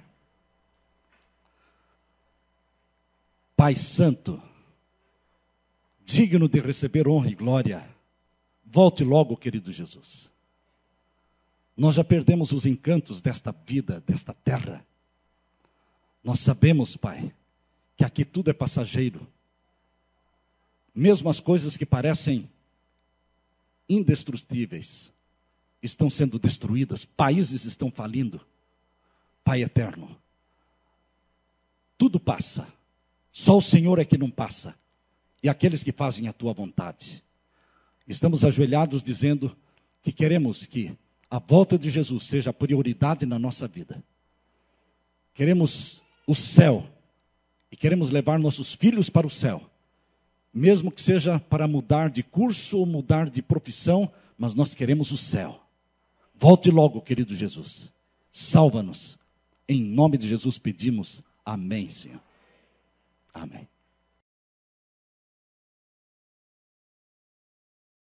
Pai Santo, digno de receber honra e glória, volte logo, querido Jesus. Nós já perdemos os encantos desta vida, desta terra. Nós sabemos, Pai, que aqui tudo é passageiro. Mesmo as coisas que parecem indestrutíveis estão sendo destruídas, países estão falindo. Pai eterno, tudo passa, só o Senhor é que não passa, e aqueles que fazem a tua vontade. Estamos ajoelhados dizendo que queremos que a volta de Jesus seja a prioridade na nossa vida. Queremos o céu, e queremos levar nossos filhos para o céu, mesmo que seja para mudar de curso ou mudar de profissão, mas nós queremos o céu. Volte logo, querido Jesus, salva-nos. Em nome de Jesus pedimos, amém, Senhor. Amém.